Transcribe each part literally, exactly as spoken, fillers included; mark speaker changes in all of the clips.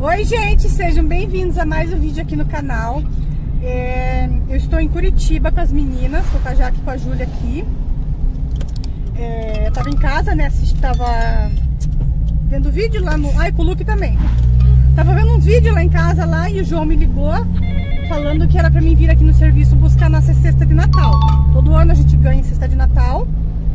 Speaker 1: Oi gente, sejam bem-vindos a mais um vídeo aqui no canal. é, Eu estou em Curitiba com as meninas, vou estar já aqui com a Júlia aqui. é, Eu tava em casa, né, tava vendo vídeo lá no... Ai, com o Luke também. Tava vendo uns vídeos lá em casa lá e o João me ligou falando que era pra mim vir aqui no serviço buscar nossa cesta de Natal. Todo ano a gente ganha cesta de Natal.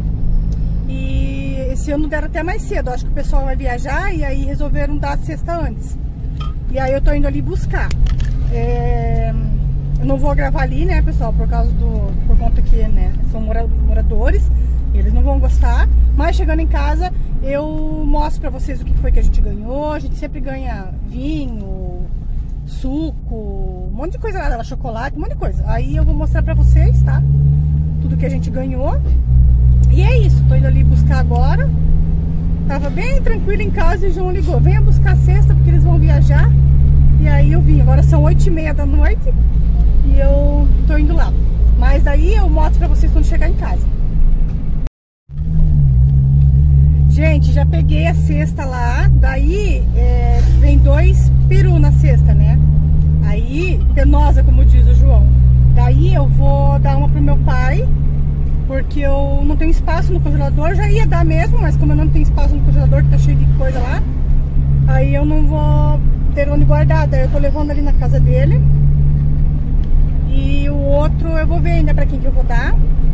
Speaker 1: E esse ano deram até mais cedo, acho que o pessoal vai viajar e aí resolveram dar a cesta antes. E aí eu tô indo ali buscar. É... Eu não vou gravar ali, né, pessoal, por causa do... Por conta que, né, são moradores, eles não vão gostar. Mas chegando em casa, eu mostro pra vocês o que foi que a gente ganhou. A gente sempre ganha vinho, suco, um monte de coisa lá, chocolate, um monte de coisa. Aí eu vou mostrar pra vocês, tá? Tudo que a gente ganhou. E é isso, tô indo ali buscar agora. Tava bem tranquilo em casa e o João ligou: venha buscar a cesta porque eles vão viajar. E aí eu vim, agora são oito e meia da noite e eu tô indo lá. Mas aí eu mostro pra vocês quando chegar em casa. Gente, já peguei a cesta lá. Daí é, vem dois peru na cesta, né? Aí, penosa, como diz o João. Daí eu vou dar uma pro meu pai, porque eu não tenho espaço no congelador. Já ia dar mesmo, mas como eu não tenho espaço no congelador, que tá cheio de coisa lá, aí eu não vou ter onde guardar. Daí eu tô levando ali na casa dele. E o outro eu vou ver ainda pra quem que eu vou dar.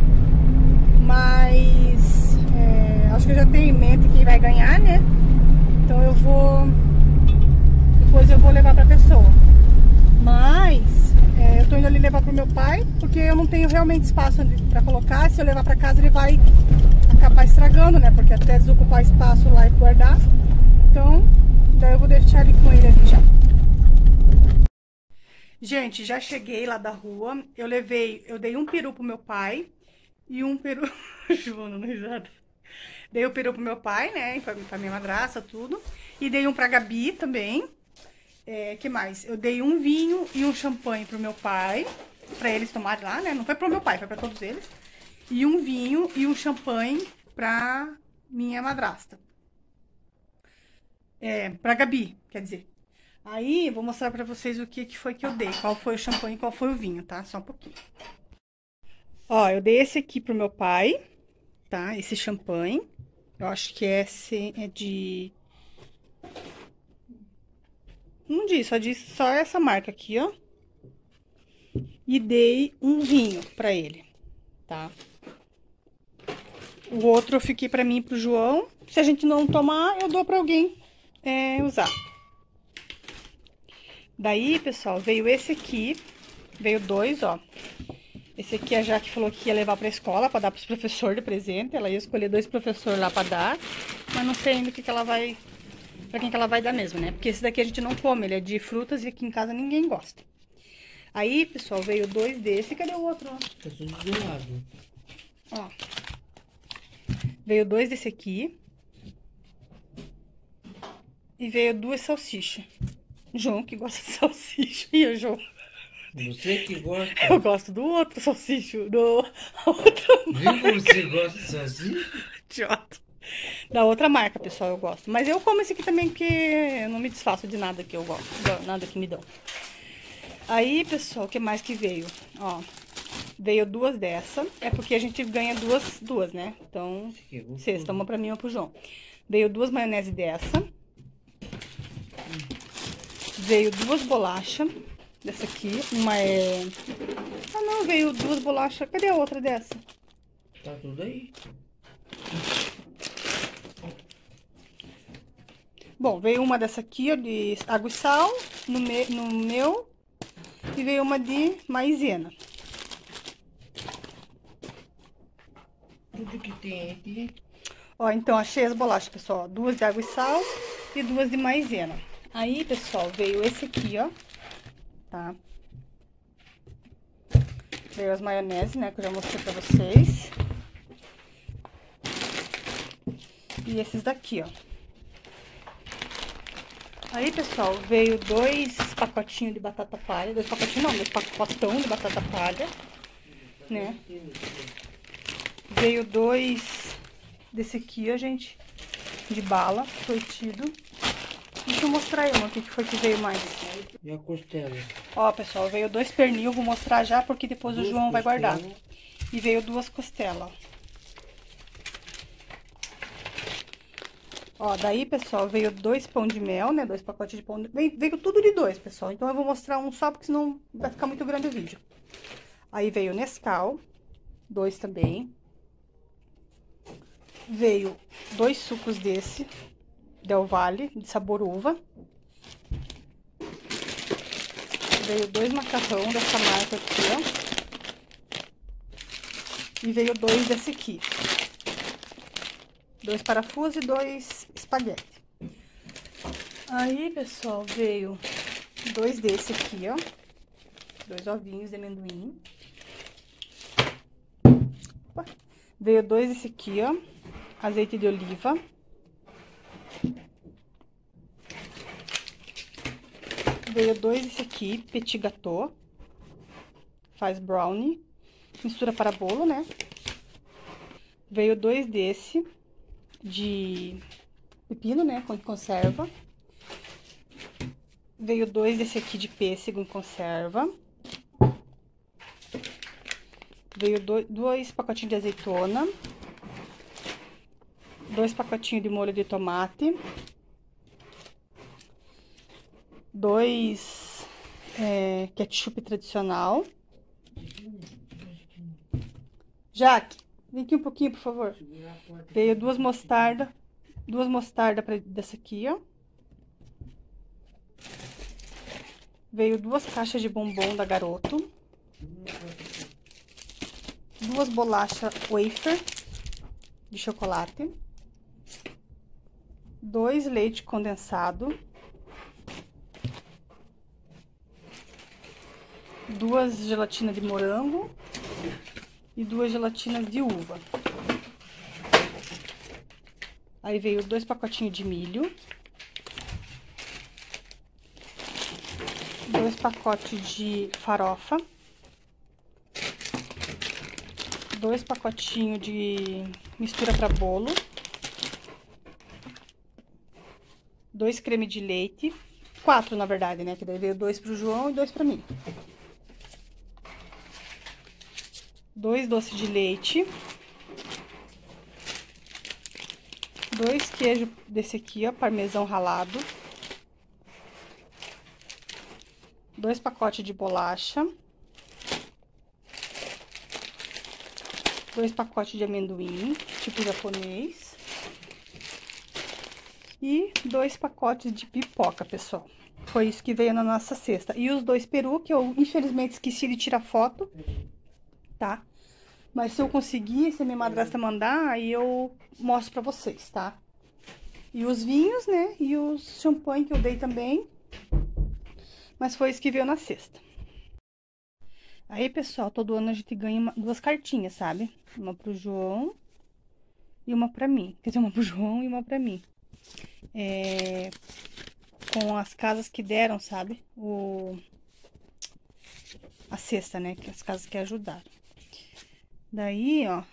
Speaker 1: Mas é, acho que eu já tenho em mente quem vai ganhar, né? Então eu vou... Depois eu vou levar pra pessoa. Mas é, eu tô indo ali levar pro meu pai, porque eu não tenho realmente espaço pra colocar. Se eu levar pra casa ele vai acabar estragando, né? Porque até desocupar espaço lá e guardar. Então, daí eu vou deixar ele com ele ali já. Gente, já cheguei lá da rua. Eu levei, eu dei um peru pro meu pai e um peru... Joana, não risada. Dei o peru pro meu pai, né? Pra, pra minha madrasta, tudo. E dei um pra Gabi também. É, que mais? Eu dei um vinho e um champanhe pro meu pai, pra eles tomarem lá, né? Não foi pro meu pai, foi pra todos eles. E um vinho e um champanhe pra minha madrasta. É, pra Gabi, quer dizer. Aí, vou mostrar pra vocês o que, que foi que eu dei. Qual foi o champanhe e qual foi o vinho, tá? Só um pouquinho. Ó, eu dei esse aqui pro meu pai, tá? Esse champanhe. Eu acho que esse é de... Não diz, só diz só essa marca aqui, ó. E dei um vinho pra ele, tá? O outro eu fiquei pra mim e pro João. Se a gente não tomar, eu dou pra alguém é, usar. Daí, pessoal, veio esse aqui. Veio dois, ó. Esse aqui a Jaque falou que ia levar pra escola pra dar pros professores de presente. Ela ia escolher dois professores lá pra dar. Mas não sei ainda o que, que ela vai... Pra quem que ela vai dar mesmo, né? Porque esse daqui a gente não come, ele é de frutas e aqui em casa ninguém gosta. Aí, pessoal, veio dois desse. Cadê o outro? Tá tudo do lado. Ó. Veio dois desse aqui. E veio duas salsichas. João que gosta de salsicha. E o João?
Speaker 2: Você que gosta.
Speaker 1: Eu gosto do outro salsicho. Do outro.
Speaker 2: Viu você gosta de salsicha?
Speaker 1: Idiota. Da outra marca, pessoal, eu gosto. Mas eu como esse aqui também, porque eu não me desfaço de nada que eu gosto. Nada que me dão. Aí, pessoal, o que mais que veio? Ó, veio duas dessa. É porque a gente ganha duas, duas, né? Então, sexta, uma pra mim e uma pro João. Veio duas maionese dessa. Veio duas bolachas. Dessa aqui. Uma é... Ah, não, veio duas bolachas. Cadê a outra dessa?
Speaker 2: Tá tudo aí.
Speaker 1: Bom, veio uma dessa aqui, ó, de água e sal, no, me, no meu, e veio uma de maisena.
Speaker 2: Tudo que tem aqui.
Speaker 1: Ó, então, achei as bolachas, pessoal, duas de água e sal e duas de maisena. Aí, pessoal, veio esse aqui, ó, tá? Veio as maionese, né, que eu já mostrei pra vocês. E esses daqui, ó. Aí, pessoal, veio dois pacotinhos de batata palha. Dois pacotinhos não, dois pacotão de batata palha, né? Veio dois desse aqui, ó, gente, de bala, sortido. Deixa eu mostrar aí, mano, o que que foi que veio mais.
Speaker 2: E a costela?
Speaker 1: Ó, pessoal, veio dois pernil, vou mostrar já, porque depois
Speaker 2: Duas
Speaker 1: o João vai guardar.
Speaker 2: costelas.
Speaker 1: E veio duas costelas, ó. Ó, daí, pessoal, veio dois pão de mel, né? Dois pacotes de pão de... Veio, veio tudo de dois, pessoal. Então, eu vou mostrar um só, porque senão vai ficar muito grande o vídeo. Aí, veio Nescau, dois também. Veio dois sucos desse, Del Valle, de sabor uva. Veio dois macarrão dessa marca aqui, ó. E veio dois desse aqui. Dois parafusos e dois espaguete. Aí, pessoal, veio dois desse aqui, ó. Dois ovinhos de amendoim. Veio dois desse aqui, ó. Azeite de oliva. Veio dois desse aqui, petit gâteau. Faz brownie. Mistura para bolo, né? Veio dois desse de pepino, né? Com conserva. Veio dois desse aqui de pêssego em conserva. Veio dois, dois pacotinhos de azeitona. Dois pacotinhos de molho de tomate. Dois é, ketchup tradicional. Jaque, vem aqui um pouquinho, por favor. Veio duas mostarda. Duas mostarda pra, dessa aqui, ó. Veio duas caixas de bombom da Garoto. Duas bolachas wafer de chocolate. Dois leite condensado. Duas gelatinas de morango. E duas gelatinas de uva. Aí veio dois pacotinhos de milho. Dois pacotes de farofa. Dois pacotinhos de mistura para bolo. Dois creme de leite. Quatro, na verdade, né? Que daí veio dois pro João e dois pra mim. Dois doces de leite. Dois queijos desse aqui, ó, parmesão ralado. Dois pacotes de bolacha. Dois pacotes de amendoim, tipo japonês. E dois pacotes de pipoca, pessoal. Foi isso que veio na nossa cesta. E os dois peru, que eu infelizmente esqueci de tirar foto, tá? Mas se eu conseguir, se a minha madrasta mandar, aí eu mostro pra vocês, tá? E os vinhos, né? E os champanhe que eu dei também. Mas foi isso que veio na cesta. Aí, pessoal, todo ano a gente ganha uma, duas cartinhas, sabe? Uma pro João e uma pra mim. Quer dizer, uma pro João e uma pra mim. É, com as casas que deram, sabe? O, a cesta, né? As casas que ajudaram. Daí, ó,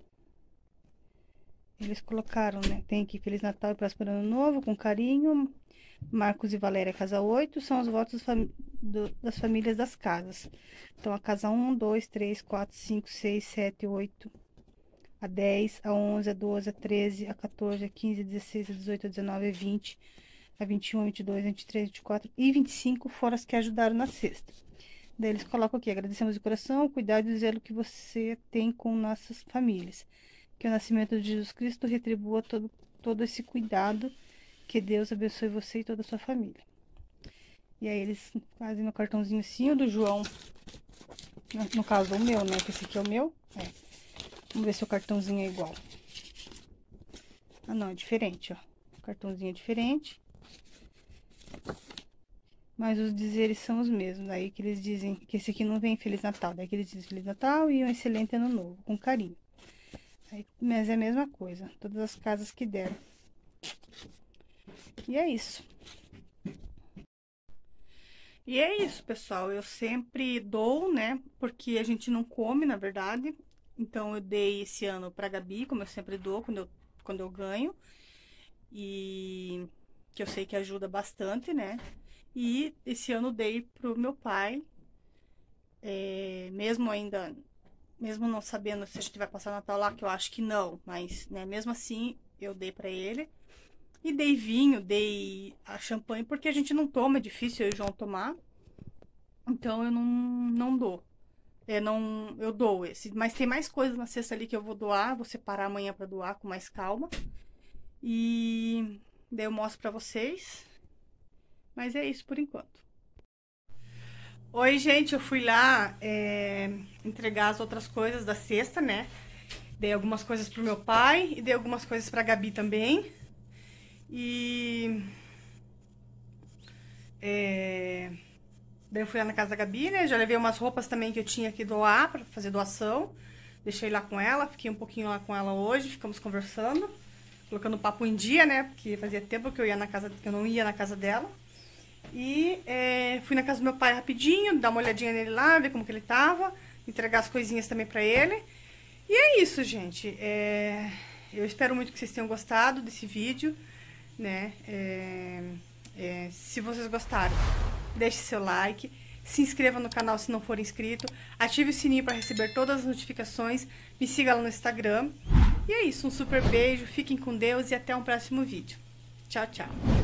Speaker 1: eles colocaram, né? Tem aqui Feliz Natal e Próspero Ano Novo, com carinho. Marcos e Valéria, casa oito, são os votos das, fam do, das famílias das casas. Então, a casa um, dois, três, quatro, cinco, seis, sete, oito, a dez, a onze, a doze, a treze, a quatorze, a quinze, a dezesseis, a dezoito, a dezenove, a vinte, a vinte e um, a vinte e dois, a vinte e três, a vinte e quatro e vinte e cinco, fora as que ajudaram na sexta. Daí eles colocam aqui: agradecemos de coração o cuidado e o zelo que você tem com nossas famílias. Que o nascimento de Jesus Cristo retribua todo, todo esse cuidado. Que Deus abençoe você e toda a sua família. E aí eles fazem no cartãozinho assim, o do João. No, no caso, o meu, né? Que esse aqui é o meu. É. Vamos ver se o cartãozinho é igual. Ah, não, é diferente, ó. O cartãozinho é diferente. Mas os dizeres são os mesmos. Aí que eles dizem que esse aqui não vem Feliz Natal. Daí que eles dizem Feliz Natal e um excelente ano novo, com carinho. Aí, mas é a mesma coisa. Todas as casas que deram. E é isso. E é isso, pessoal. Eu sempre dou, né? Porque a gente não come, na verdade. Então, eu dei esse ano pra Gabi, como eu sempre dou, quando eu, quando eu ganho. E que eu sei que ajuda bastante, né? E esse ano dei pro meu pai, é, mesmo ainda, mesmo não sabendo se a gente vai passar Natal lá, que eu acho que não, mas, né, mesmo assim, eu dei pra ele. E dei vinho, dei a champanhe, porque a gente não toma, é difícil eu e o João tomar. Então eu não, não dou. Eu não, eu dou esse. Mas tem mais coisas na cesta ali que eu vou doar. Vou separar amanhã pra doar com mais calma. E daí eu mostro pra vocês. Mas é isso por enquanto. Oi, gente. Eu fui lá é, entregar as outras coisas da cesta, né? Dei algumas coisas pro meu pai e dei algumas coisas pra Gabi também. E... É... Daí eu fui lá na casa da Gabi, né? Já levei umas roupas também que eu tinha que doar pra fazer doação. Deixei lá com ela, fiquei um pouquinho lá com ela hoje, ficamos conversando, colocando o papo em dia, né? Porque fazia tempo que eu ia na casa, que eu não ia na casa dela. E é, fui na casa do meu pai rapidinho, dar uma olhadinha nele lá, ver como que ele tava, entregar as coisinhas também pra ele. E é isso, gente. É, eu espero muito que vocês tenham gostado desse vídeo, né? É, é, se vocês gostaram, deixe seu like, se inscreva no canal se não for inscrito, ative o sininho para receber todas as notificações, me siga lá no Instagram. E é isso, um super beijo, fiquem com Deus e até um próximo vídeo. Tchau, tchau!